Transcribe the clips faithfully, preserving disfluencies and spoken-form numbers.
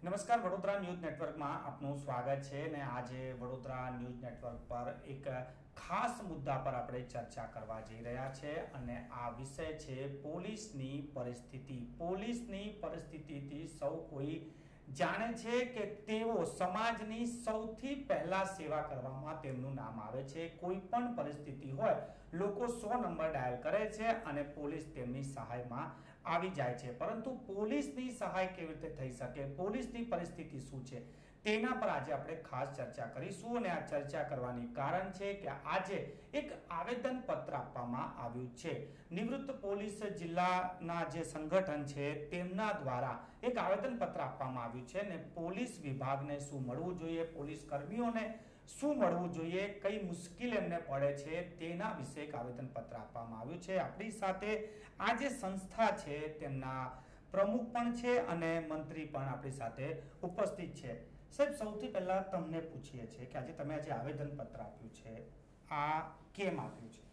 નમસ્કાર, વડોદરા ન્યૂઝ નેટવર્કમાં આપનું સ્વાગત છે ને આજે વડોદરા ન્યૂઝ નેટવર્ક પર એક ખાસ મુદ્દા પર આપણે ચર્ચા કરવા જઈ રહ્યા છે અને આ વિષય છે પોલીસની પરિસ્થિતિ. પોલીસની પરિસ્થિતિથી સૌ કોઈ જાણે છે કે તેઓ સમાજની સૌથી પહેલા સેવા કરવામાં તેમનું નામ આવે છે. કોઈ પણ પરિસ્થિતિ હોય લોકો સો નંબર ડાયલ કરે છે અને પોલીસ તેમની સહાયમાં આવી જાય છે. પરંતુ પોલીસની સહાય કેવી રીતે થઈ શકે, પોલીસની પરિસ્થિતિ શું છે, તેના પર આજે આપણે ખાસ ચર્ચા કરીશું. અને આ ચર્ચા કરવાની કારણ છે કે આજે એક આવેદન પત્ર આપવામાં આવ્યું છે. નિવૃત્ત પોલીસ જિલ્લાના જે સંગઠન છે તેમના દ્વારા એક આવેદન પત્ર આપવામાં આવ્યું છે ને પોલીસ વિભાગને શું મળવું જોઈએ, પોલીસ કર્મીઓને શું મળવું જોઈએ, કઈ મુશ્કેલી એમને પડે છે તેના વિશે એક આવેદન પત્ર આપવામાં આવ્યું છે. આપણી સાથે આ જે સંસ્થા છે તેમના પ્રમુખ પણ છે અને મંત્રી પણ આપણી સાથે ઉપસ્થિત છે. સાહેબ, સૌથી પહેલા તમને પૂછીએ છીએ કે આજે તમે આજે આવેદન પત્ર આપ્યું છે, આ કેમ આપ્યું છે?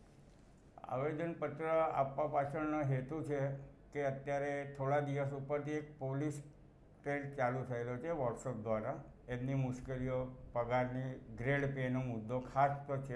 આવેદન પત્ર આપવા પાછળનો હેતુ છે કે અત્યારે થોડા દિવસ ઉપરથી એક પોલીસ ટ્રેન્ડ ચાલુ થયેલો છે વોટ્સઅપ દ્વારા. એમની મુશ્કેલીઓ, પગારની ગ્રેડ પેનો મુદ્દો ખાસ તો છે,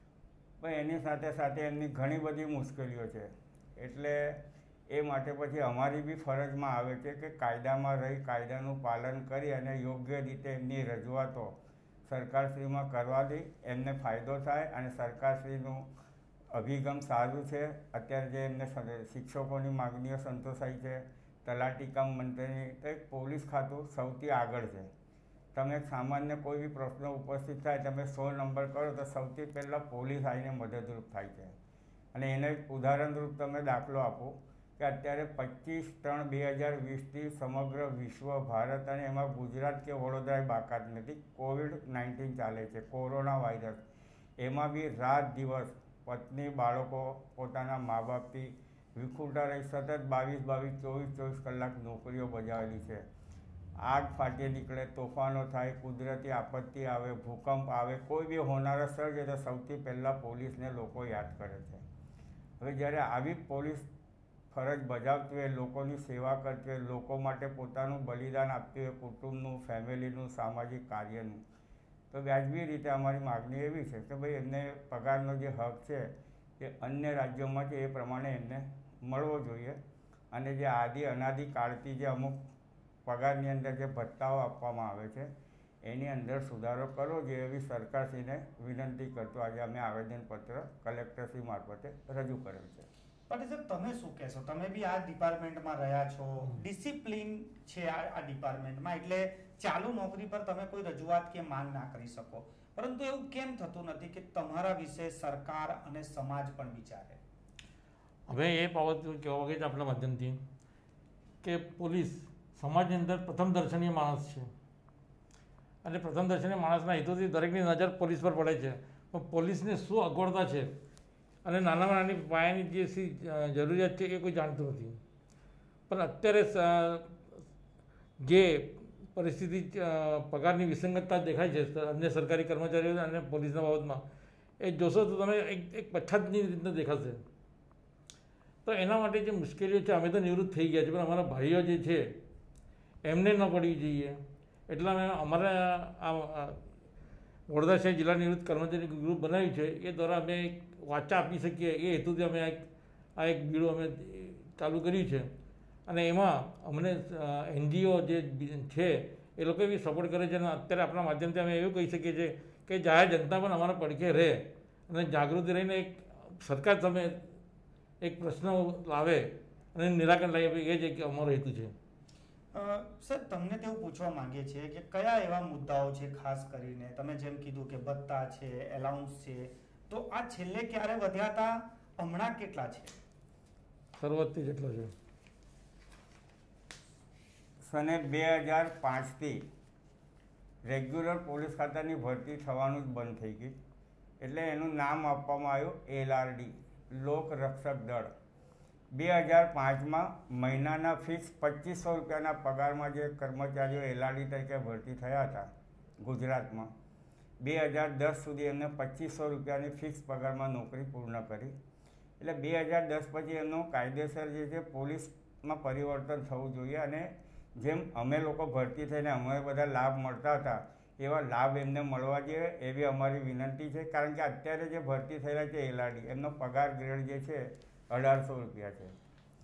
પણ એની સાથે સાથે એમની ઘણી બધી મુશ્કેલીઓ છે. એટલે એ માટે પછી અમારી બી ફરજમાં આવે છે કે કાયદામાં રહી કાયદાનું પાલન કરી અને યોગ્ય રીતે એમની રજૂઆતો સરકારશ્રીમાં કરવાથી એમને ફાયદો થાય અને સરકારશ્રીનું અભિગમ સારું છે. અત્યારે જે એમને શિક્ષકોની માગણીઓ સંતોષાઈ છે, તલાટી કામ મંત્રીની, તો એક પોલીસ ખાતું સૌથી આગળ છે. તમે સામાન્ય કોઈ બી પ્રશ્ન ઉપસ્થિત થાય, તમે સો નંબર કરો તો સૌથી પહેલાં પોલીસ આવીને મદદરૂપ થાય છે. અને એને ઉદાહરણરૂપ તમે દાખલો આપો કે અત્યારે પચીસ ત્રણ બે હજાર વીસથી સમગ્ર વિશ્વ, ભારત અને એમાં ગુજરાત કે વડોદરા બાકાત નથી, કોવિડ નાઇન્ટીન ચાલે છે, કોરોના વાયરસ. એમાં બી રાત દિવસ પત્ની, બાળકો, પોતાના મા બાપથી વિખૂટા રહી સતત બાવીસ બાવીસ ચોવીસ ચોવીસ કલાક નોકરીઓ બજાવેલી છે. આગ ફાટી નીકળે, તોફાનો થાય, કુદરતી આપત્તિ આવે, ભૂકંપ આવે, કોઈ બી હોનારત સર્જે તો સૌથી પહેલાં પોલીસને લોકો યાદ કરે છે. હવે જ્યારે આવી પોલીસ ફરજ બજાવતી હોય, લોકોની સેવા કરતી હોય, લોકો માટે પોતાનું બલિદાન આપતી હોય, કુટુંબનું, ફેમિલીનું, સામાજિક કાર્યનું, તો વ્યાજબી રીતે અમારી માગણી એવી છે કે ભાઈ એમને પગારનો જે હક છે એ અન્ય રાજ્યોમાંથી એ પ્રમાણે એમને મળવો જોઈએ. અને જે આદિ અનાદિ કાળથી જે અમુક પગારની અંદર જે ભથ્થાઓ આપવામાં આવે છે એની અંદર સુધારો કરવો જોઈએ એવી સરકારશ્રીને વિનંતી કરતો આજે અમે આવેદનપત્ર કલેક્ટરશ્રી મારફતે રજૂ કરેલ છે. પણ સર, તમે શું કહેશો? તમે બી આ ડિપાર્ટમેન્ટમાં રહ્યા છો, ડિસિપ્લિન છે આ ડિપાર્ટમેન્ટમાં, એટલે ચાલુ નોકરી પર તમે કોઈ રજૂઆત કે માંગ ના કરી શકો, પરંતુ એવું કેમ થતું નથી કે તમારા વિશે સરકાર અને સમાજ પણ વિચારે? હવે એ બાબત કહેવા માંગે છે આપણા માધ્યમથી કે પોલીસ સમાજની અંદર પ્રથમ દર્શનીય માણસ છે અને પ્રથમ દર્શનીય માણસના હેતુથી દરેકની નજર પોલીસ પર પડે છે. પણ પોલીસને શું અગવડતા છે અને નાનામાં નાની પાયાની જે જરૂરિયાત છે એ કોઈ જાણતું નથી. પણ અત્યારે જે પરિસ્થિતિ પગારની વિસંગતતા દેખાય છે અન્ય સરકારી કર્મચારીઓ અને પોલીસના બાબતમાં, એ જોશો તો તમે એક એક પછાતની રીતના દેખાશે. તો એના માટે જે મુશ્કેલીઓ છે, અમે તો નિવૃત્ત થઈ ગયા છે, પણ અમારા ભાઈઓ જે છે એમને ન પડવી જોઈએ. એટલા મેં અમારા આ વડોદરા શહેર જિલ્લા નિવૃત્ત કર્મચારી ગ્રુપ બનાવ્યું છે, એ દ્વારા અમે એક વાચા આપી શકીએ એ હેતુથી અમે આ એક બીડું અમે ચાલુ કર્યું છે. અને એમાં અમને એનજીઓ જે છે એ લોકો બી સપોર્ટ કરે છે. અને અત્યારે આપણા માધ્યમથી અમે એવું કહી શકીએ છીએ કે જાહેર જનતા પણ અમારા પડખે રહે અને જાગૃતિ રહીને એક સરકાર સામે એક પ્રશ્ન લાવે અને નિરાકરણ લાવી, એ જ એક અમારો હેતુ છે. સર, તમને તેવું પૂછવા માંગીએ છીએ કે કયા એવા મુદ્દાઓ છે ખાસ કરીને, તમે જેમ કીધું કે ભત્તા છે, એલાઉન્સ છે, તો આ છેલ્લે ક્યારે વધ્યા હતા, હમણાં કેટલા છે? શરૂઆતથી જેટલો છે. સને બે હજાર પાંચથી રેગ્યુલર પોલીસ ખાતાની ભરતી થવાનું જ બંધ થઈ ગઈ. એટલે એનું નામ આપવામાં આવ્યું એલઆરડી, લોક રક્ષક દળ. બે હજાર પાંચમાં મહિનાના ફિક્સ પચીસો રૂપિયાના પગારમાં જે કર્મચારીઓ એલઆરડી તરીકે ભરતી થયા હતા ગુજરાતમાં, બે હજાર દસ સુધી એમને પચીસો રૂપિયાની ફિક્સ પગારમાં નોકરી પૂર્ણ કરી. એટલે બે હજાર દસ પછી એમનું કાયદેસર જે છે પોલીસમાં પરિવર્તન થવું જોઈએ અને જેમ અમે લોકો ભરતી થઈને અમે બધા લાભ મળતા હતા એવા લાભ એમને મળવા જોઈએ એવી અમારી વિનંતી છે. કારણ કે અત્યારે જે ભરતી થયેલા છે એલઆરડી એમનો પગાર ગ્રેડ જે છે અઢારસો રૂપિયા છે.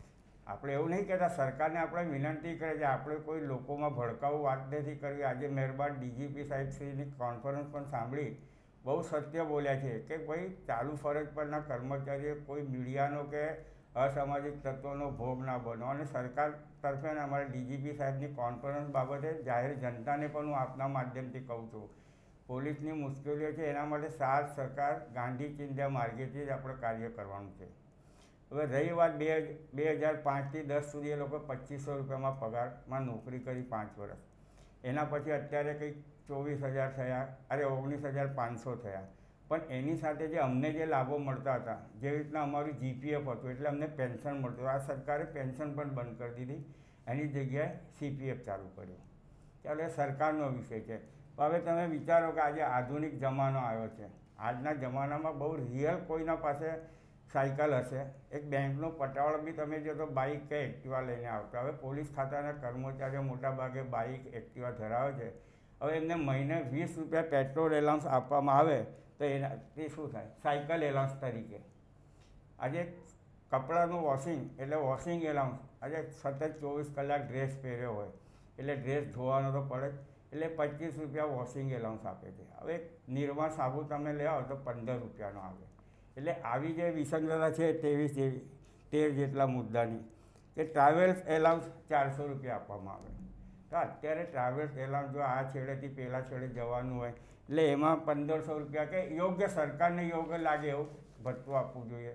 આપણે એવું નહીં કહેતા, સરકારને આપણે વિનંતી કરે છે, આપણે કોઈ લોકોમાં ભડકાવું વાત નથી કરવી. આજે મહેરબાન ડીજીપી સાહેબશ્રીની કોન્ફરન્સ પણ સાંભળી, બહુ સત્ય બોલ્યા છે કે ભાઈ ચાલુ ફરજ પરના કર્મચારીઓ કોઈ મીડિયાનો કે અસામાજિક તત્વોનો ભોગ ના બનો. અને સરકાર તરફે અમારા ડીજીપી સાહેબની કોન્ફરન્સ બાબતે જાહેર જનતાને પણ હું આપના માધ્યમથી કહું છું, પોલીસની મુશ્કેલીઓ છે એના માટે સાથ સરકાર ગાંધી ચિંધ્યા માર્ગેથી જ આપણે કાર્ય કરવાનું છે. હવે રહી વાત બે બે હજાર પાંચથી દસ સુધી એ લોકો પચીસો રૂપિયામાં પગારમાં નોકરી કરી પાંચ વર્ષ. એના પછી અત્યારે કંઈક ચોવીસ હજાર થયા, અરે ઓગણીસ હજાર પાંચસો થયા. પણ એની સાથે જે અમને જે લાભો મળતા હતા, જેવી રીતના અમારું જીપીએફ હતું એટલે અમને પેન્શન મળતું, આ સરકારે પેન્શન પણ બંધ કરી દીધી, એની જગ્યાએ સીપીએફ ચાલુ કર્યું. ચાલો એ સરકારનો વિષય છે. હવે તમે વિચારો કે આજે આધુનિક જમાનો આવ્યો છે. આજના જમાનામાં બહુ રિયલ કોઈના પાસે સાયકલ હશે, એક બેંકનો પટાવાળો બી તમે જો તો બાઇક કે એક્ટિવા લઈને આવતા. હવે પોલીસ ખાતાના કર્મચારીઓ મોટાભાગે બાઇક એક્ટિવા ધરાવે છે. હવે એમને મહિને વીસ રૂપિયા પેટ્રોલ એલાઉન્સ આપવામાં આવે તો એનાથી શું થાય? સાયકલ એલાઉન્સ તરીકે. આજે કપડાનું વોશિંગ એટલે વોશિંગ એલાઉન્સ, આજે સતત ચોવીસ કલાક ડ્રેસ પહેર્યો હોય એટલે ડ્રેસ ધોવાનો તો પડે જ, એટલે પચીસ રૂપિયા વોશિંગ એલાઉન્સ આપે છે. હવે નિરમા સાબુ તમે લેવો તો પંદર રૂપિયાનો આવે. એટલે આવી જે વિસંગતતા છે ત્રેવીસ જેવી તેર જેટલા મુદ્દાની, કે ટ્રાવેલ્સ એલાઉન્સ ચારસો રૂપિયા આપવામાં આવે. તો અત્યારે ટ્રાવેલ્સ એલાઉન્સ જો આ છેડેથી પેલા છેડે જવાનું હોય એટલે એમાં પંદરસો રૂપિયા કે યોગ્ય સરકારને યોગ્ય લાગે એવું ભથ્થું આપવું જોઈએ.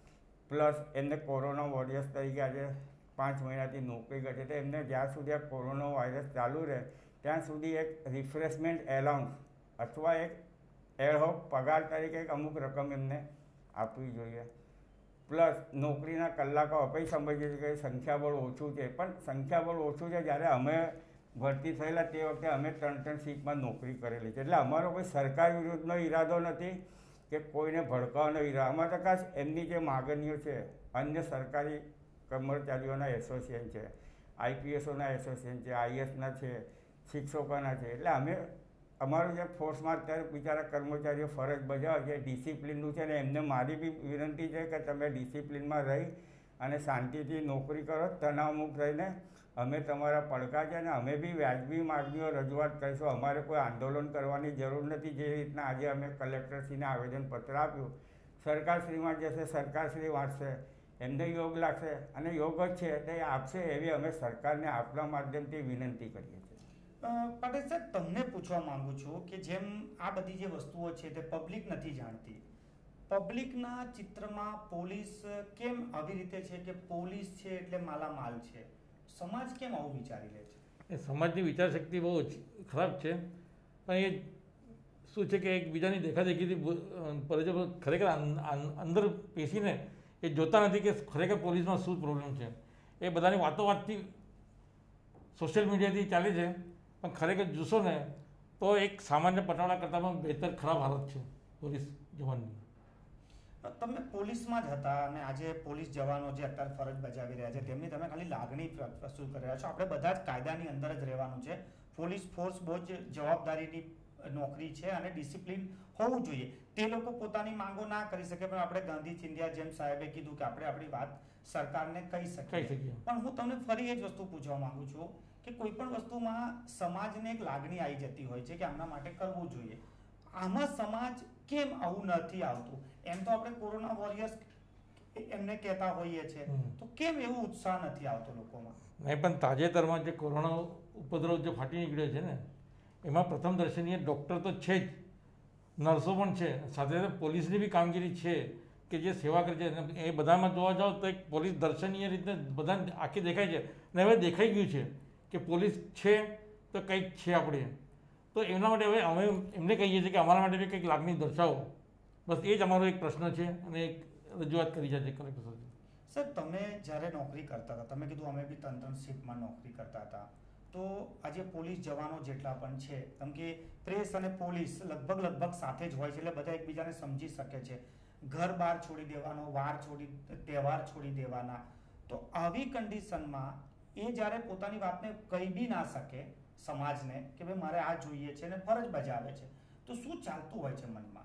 પ્લસ એમને કોરોના વોરિયર્સ તરીકે આજે પાંચ મહિનાથી નોકરી કરે છે તો એમને જ્યાં સુધી આ કોરોના વાયરસ ચાલુ રહે ત્યાં સુધી એક રિફ્રેશમેન્ટ એલાઉન્સ અથવા એક એડહોક પગાર તરીકે એક અમુક રકમ એમને આપવી જોઈએ. પ્લસ નોકરીના કલાકો આપણે સમજીએ છીએ કે સંખ્યાબળ ઓછું છે, પણ સંખ્યાબળ ઓછું છે જ્યારે અમે ભરતી થયેલા તે વખતે અમે ત્રણ ત્રણ સીટમાં નોકરી કરેલી છે. એટલે અમારો કોઈ સરકાર વિરુદ્ધનો ઈરાદો નથી કે કોઈને ભડકાવાનો ઈરાદો. અમારે તો ખાસ એમની જે માગણીઓ છે, અન્ય સરકારી કર્મચારીઓના એસોસિએશન છે, આઈપીએસઓના એસોસિએશન છે, આઈએસના છે, શિક્ષકોના છે, એટલે અમે અમારું જે ફોર્સમાં અત્યારે બિચારા કર્મચારીઓ ફરજ બજાવે છે ડિસિપ્લિનનું છે ને એમને મારી બી વિનંતી છે કે તમે ડિસિપ્લિનમાં રહી અને શાંતિથી નોકરી કરો, તણાવમુક્ત રહીને. અમે તમારા પડકાર છે અને અમે બી વ્યાજબી માગણીઓ રજૂઆત કરીશું. અમારે કોઈ આંદોલન કરવાની જરૂર નથી. જે રીતના આજે અમે કલેક્ટરશ્રીને આવેદનપત્ર આપ્યું, સરકારશ્રીમાં જશે, સરકારશ્રી વાંચશે, એમને યોગ લાગશે અને યોગ જ છે તે આપશે એવી અમે સરકારને આપણા માધ્યમથી વિનંતી કરીએ છીએ. પાટીલ સાહેબ, તમને પૂછવા માંગુ છું કે જેમ આ બધી જે વસ્તુઓ છે તે પબ્લિક નથી જાણતી, પબ્લિકના ચિત્રમાં પોલીસ કેમ આવી રીતે છે કે પોલીસ છે એટલે માલામાલ છે? સમાજ કેમ આવું વિચારી લે છે? એ સમાજની વિચારશક્તિ બહુ ખરાબ છે, પણ એ શું છે કે એકબીજાની દેખાદેખીથી પર ખરેખર અંદર પેશીને એ જોતા નથી કે ખરેખર પોલીસમાં શું પ્રોબ્લેમ છે. એ બધાની વાતો વાતથી સોશિયલ મીડિયાથી ચાલે છે, પણ ખરેખર જોશો ને તો એક સામાન્ય પટાવાળા કરતાં પણ બહેતર ખરાબ હાલત છે પોલીસ જવાનની. તમે પોલીસમાં જ હતા અને આજે પોલીસ જવાનો જે અત્યારે ફરજ બજાવી રહ્યા છે તેમની તમે ખાલી લાગણી પ્રસ્તુત કરી રહ્યા છો. આપણે બધા જ કાયદાની અંદર જ રહેવાનું છે. પોલીસ ફોર્સ બહુ જ જવાબદારીની નોકરી છે અને ડિસિપ્લિન હોવું જોઈએ. તે લોકો પોતાની માંગો ના કરી શકે, પણ આપણે ગાંધી ચિંધ્યા જેમ સાહેબે કીધું કે આપણે આપણી વાત સરકારને કહી શકીએ. પણ હું તમને ફરી એ જ વસ્તુ પૂછવા માંગુ છું કે કોઈ પણ વસ્તુમાં સમાજને એક લાગણી આવી જતી હોય છે કે આમના માટે કરવું જોઈએ. આમાં સમાજ કેમ આવું નથી આવતું? એમ તો આપણે કોરોના વોરિયર્સ એમને કહેતા હોઈએ છીએ, તો કેમ એવું ઉત્સાહ નથી આવતો લોકોમાં? નહીં, પણ તાજેતરમાં જે કોરોના ઉપદ્રવ જે ફાટી નીકળ્યો છે ને એમાં પ્રથમ દર્શનીય ડૉક્ટર તો છે જ, નર્સો પણ છે, સાથે સાથે પોલીસની બી કામગીરી છે કે જે સેવા કરે છે. એ બધામાં જોવા જાઓ તો એક પોલીસ દર્શનીય રીતે બધાને આખી દેખાય છે અને હવે દેખાઈ ગયું છે કે પોલીસ છે તો કંઈક છે આપણે. તો એમના માટે હવે અમે એમને કહીએ છીએ કે અમારા માટે બી કંઈક લાગણી દર્શાવો. બસ એ જ અમારો એક પ્રશ્ન છે અને એક રજૂઆત કરી છે કલેક્ટર સાથે. સર, તમે જ્યારે નોકરી કરતા હતા, તમે કીધું અમે બી ત્રણ ત્રણ શિફ્ટમાં નોકરી કરતા હતા, તો આજે પોલીસ જવાનો જેટલા પણ છે, કેમ કે પ્રેસ અને પોલીસ લગભગ લગભગ સાથે જ હોય છે એટલે બધા એકબીજાને સમજી શકે છે. ઘર બહાર છોડી દેવાનો, વાર છોડી તહેવાર છોડી દેવાના, તો આવી કન્ડિશનમાં એ જ્યારે પોતાની વાતને કહી બી ના શકે સમાજને કે ભાઈ મારે આ જોઈએ છે ને ફરજ બજાવે છે, તો શું ચાલતું હોય છે મનમાં?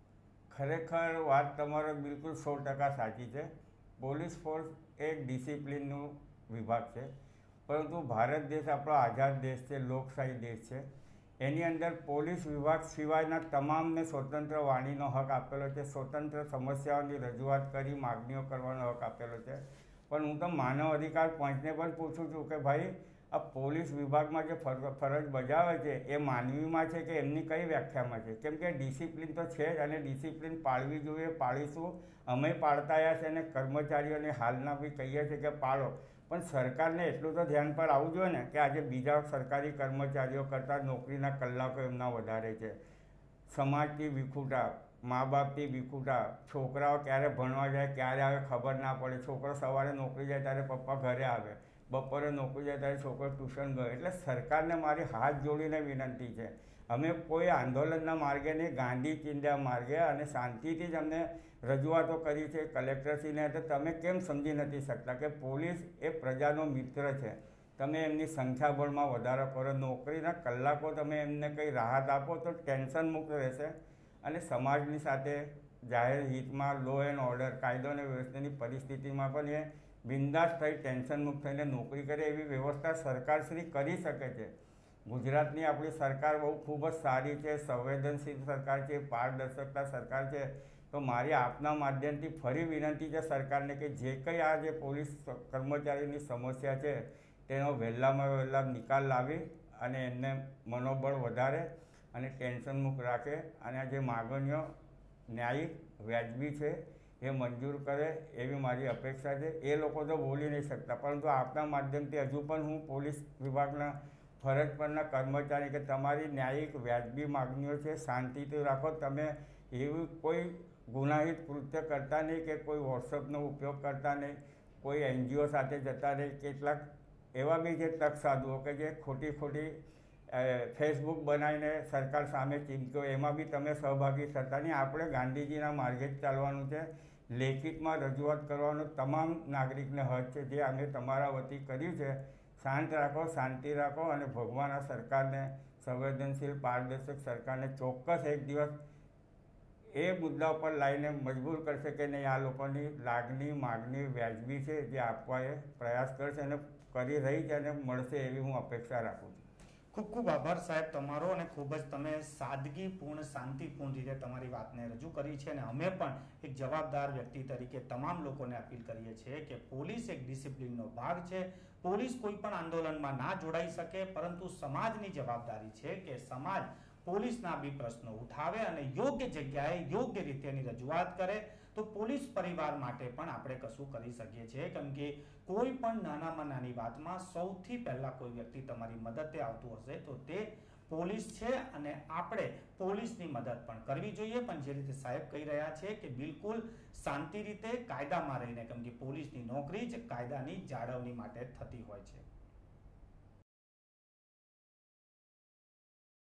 ખરેખર વાત તમારો બિલકુલ સો ટકા સાચી છે. પોલીસ ફોર્સ એક ડિસિપ્લિનનું વિભાગ છે, પરંતુ ભારત દેશ આપણો આઝાદ દેશ છે, લોકશાહી દેશ છે. એની અંદર પોલીસ વિભાગ સિવાયના તમામને સ્વતંત્ર વાણીનો હક આપેલો છે, સ્વતંત્ર સમસ્યાઓની રજૂઆત કરી માગણીઓ કરવાનો હક આપેલો છે. પણ હું તો માનવ અધિકાર પંચને પણ પૂછું છું કે ભાઈ આ પોલીસ વિભાગમાં જે ફરજ બજાવે છે એ માનવીમાં છે કે એમની કઈ વ્યાખ્યામાં છે? કેમ કે ડિસિપ્લિન તો છે જ, અને ડિસિપ્લિન પાળવી જોઈએ, પાળીશું. અમે પાળતા આવ્યા છે અને કર્મચારીઓને હાલના બી કહીએ છીએ કે પાળો. પણ સરકારને એટલું તો ધ્યાન પર આવવું જોઈએ ને કે આજે બીજા સરકારી કર્મચારીઓ કરતાં નોકરીના કલાકો એમના વધારે છે. સમાજથી વિખૂટા, મા બાપથી વિખૂટા, છોકરાઓ ક્યારે ભણવા જાય ક્યારે આવે ખબર ના પડે. છોકરો સવારે નોકરી જાય ત્યારે પપ્પા ઘરે આવે, બપોરે નોકરી જાય ત્યારે છોકરો ટ્યુશન ગયો. એટલે સરકારને મારી હાથ જોડીને વિનંતી છે, અમે કોઈ આંદોલનના માર્ગે નહીં, ગાંધી ચિંધ્યા માર્ગે અને શાંતિથી જ અમને રજૂઆતો કરી છે કલેક્ટરશ્રીને. તો તમે કેમ સમજી નથી શકતા કે પોલીસ એ પ્રજાનો મિત્ર છે? તમે એમની સંખ્યાબળમાં વધારો કરો, નોકરીના કલાકો તમે એમને કંઈ રાહત આપો તો ટેન્શન મુક્ત રહેશે અને સમાજની સાથે જાહેર હિતમાં લો એન્ડ ઓર્ડર, કાયદો અને વ્યવસ્થાની પરિસ્થિતિમાં પણ એ બિંદાસ થઈ ટેન્શન મુક્ત થઈને નોકરી કરે એવી વ્યવસ્થા સરકારશ્રી કરી શકે છે. ગુજરાતની આપણી સરકાર બહુ ખૂબ જ સારી છે, સંવેદનશીલ સરકાર છે, પારદર્શકતા સરકાર છે. તો મારી આપના માધ્યમથી ફરી વિનંતી છે સરકારને કે જે કંઈ આ જે પોલીસ કર્મચારીની સમસ્યા છે તેનો વહેલામાં વહેલા નિકાલ લાવી અને એમને મનોબળ વધારે અને ટેન્શન મુક્ત રાખે અને આ જે માગણીઓ ન્યાયિક વ્યાજબી છે એ મંજૂર કરે એવી મારી અપેક્ષા છે. એ લોકો તો બોલી નહીં શકતા, પરંતુ આપના માધ્યમથી હજુ પણ હું પોલીસ વિભાગના ફરજ પરના કર્મચારી કે તમારી ન્યાયિક વ્યાજબી માગણીઓ છે, શાંતિથી રાખો. તમે એવું કોઈ ગુનાહિત કૃત્ય કરતા નહીં કે કોઈ વોટ્સઅપનો ઉપયોગ કરતા નહીં, કોઈ એનજીઓ સાથે જતા નહીં. કેટલાક એવા બી છે તક સાધુઓ કે જે ખોટી ખોટી ફેસબુક બનાવીને સરકાર સામે ચીમક્યો, એમાં બી તમે સહભાગી થતા નહીં. આપણે ગાંધીજીના માર્ગે જ ચાલવાનું છે, લેખિતમાં રજૂઆત કરવાનો તમામ નાગરિકને હક છે, જે અમે તમારા વતી કર્યું છે. શાંત રાખો, શાંતિ રાખો અને ભગવાન આ સરકારને, સંવેદનશીલ પારદર્શક સરકારને ચોક્કસ એક દિવસ એ મુદ્દા ઉપર લાવીને મજબૂર કરશે કે નહીં આ લોકોની લાગણી માગણી વ્યાજબી છે, જે આપવા એ પ્રયાસ કરશે અને કરી રહી છે અને મળશે એવી હું અપેક્ષા રાખું છું. ખૂબ ખૂબ આભાર સાહેબ તમારો, અને ખૂબ જ તમે સાદગીપૂર્ણ શાંતિપૂર્ણ રીતે તમારી વાતને રજૂ કરી છે. અને અમે પણ એક જવાબદાર વ્યક્તિ તરીકે તમામ લોકોને અપીલ કરીએ છીએ કે પોલીસ એક ડિસિપ્લિનનો ભાગ છે. પોલીસ કોઈ પણ આંદોલનમાં ના જોડાઈ શકે, પરંતુ સમાજની જવાબદારી છે કે સમાજ પોલીસના બી પ્રશ્નો ઉઠાવે અને યોગ્ય જગ્યાએ યોગ્ય રીતે એની રજૂઆત કરે. તો પોલીસ પરિવાર માટે પણ આપણે કશું કરી શકીએ છીએ, કેમ કે કોઈ પણ નાનામાં નાની વાતમાં સૌથી પહેલાં કોઈ વ્યક્તિ તમારી મદદે આવતું હશે તો તે પોલીસ છે, અને આપણે પોલીસની મદદ પણ કરવી જોઈએ. પણ જે રીતે સાહેબ કહી રહ્યા છે કે બિલકુલ શાંતિ રીતે કાયદામાં રહીને, કેમ કે પોલીસની નોકરી જ કાયદાની જાળવણી માટે થતી હોય છે.